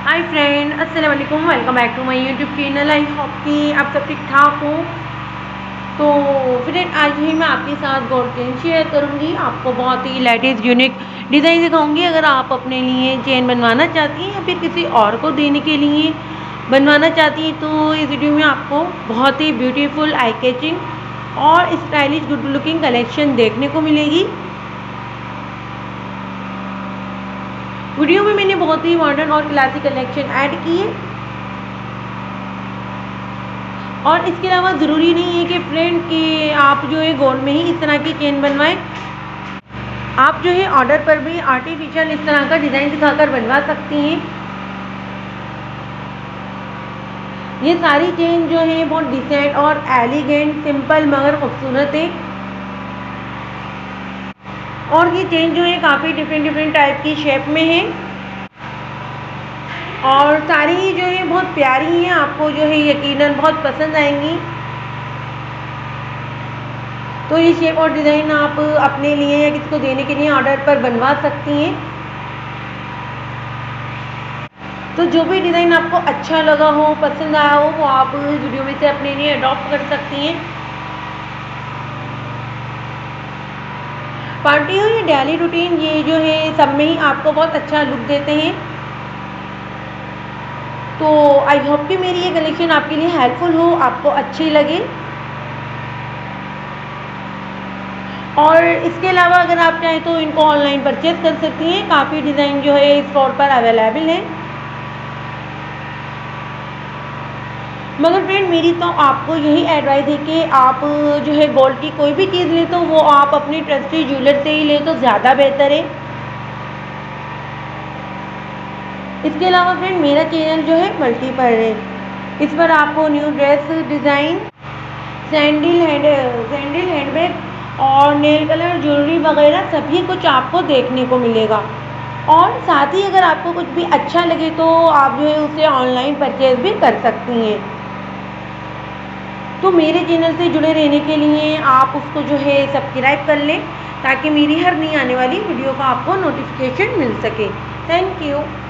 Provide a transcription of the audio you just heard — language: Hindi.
हाय फ्रेंड, अस्सलाम वालेकुम। Welcome back to my YouTube channel. I hope कि आप सब ठीक ठाक हो। तो फ्रेंड, आज ही मैं आपके साथ गोल्ड चेन शेयर करूंगी। आपको बहुत ही लेटेस्ट यूनिक डिज़ाइन दिखाऊंगी। अगर आप अपने लिए चेन बनवाना चाहती हैं या फिर किसी और को देने के लिए बनवाना चाहती हैं तो इस वीडियो में आपको बहुत ही ब्यूटीफुल, आई कैचिंग और स्टाइलिश गुड लुकिंग कलेक्शन देखने को मिलेगी। वीडियो में मैंने बहुत ही मॉडर्न और क्लासिक कलेक्शन ऐड की है। और इसके अलावा ज़रूरी नहीं है कि फ्रेंड कि आप जो है गोल्ड में ही इस तरह की चेन बनवाएं। आप जो है ऑर्डर पर भी आर्टिफिशियल इस तरह का डिज़ाइन दिखाकर बनवा सकती हैं। ये सारी चेन जो है बहुत डिसेंट और एलिगेंट, सिंपल मगर खूबसूरत है। और ये चेन जो है काफ़ी डिफरेंट टाइप की शेप में है और सारी ही जो है बहुत प्यारी हैं। आपको जो है यकीनन बहुत पसंद आएंगी। तो ये शेप और डिज़ाइन आप अपने लिए या किसी को देने के लिए ऑर्डर पर बनवा सकती हैं। तो जो भी डिज़ाइन आपको अच्छा लगा हो, पसंद आया हो, वो आप इस वीडियो में से अपने लिए अडॉप्ट कर सकती हैं। पार्टी हो या डेली रूटीन, ये जो है सब में ही आपको बहुत अच्छा लुक देते हैं। तो आई होप कि मेरी ये कलेक्शन आपके लिए हेल्पफुल हो, आपको अच्छी लगे। और इसके अलावा अगर आप चाहें तो इनको ऑनलाइन परचेज कर सकती हैं। काफ़ी डिज़ाइन जो है इस स्टोर पर अवेलेबल है। मगर फ्रेंड, मेरी तो आपको यही एडवाइस है कि आप जो है गोल्ड की कोई भी चीज़ लें तो वो आप अपनी ट्रस्टी ज्वेलर से ही लें तो ज़्यादा बेहतर है। इसके अलावा फ्रेंड, मेरा चैनल जो है मल्टीपर्ल है। इस पर आपको new dress design, sandal handbag और नेल कलर ज्वेलरी वगैरह सभी कुछ आपको देखने को मिलेगा। और साथ ही अगर आपको कुछ भी अच्छा लगे तो आप जो है उसे ऑनलाइन परचेज भी कर सकती हैं। तो मेरे चैनल से जुड़े रहने के लिए आप उसको जो है सब्सक्राइब कर लें ताकि मेरी हर नई आने वाली वीडियो का आपको नोटिफिकेशन मिल सके। Thank you.